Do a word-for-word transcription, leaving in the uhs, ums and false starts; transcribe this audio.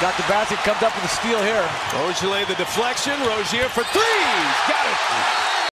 Got the basket, comes up with a steal here. Rozier the deflection. Rozier for three. Got it.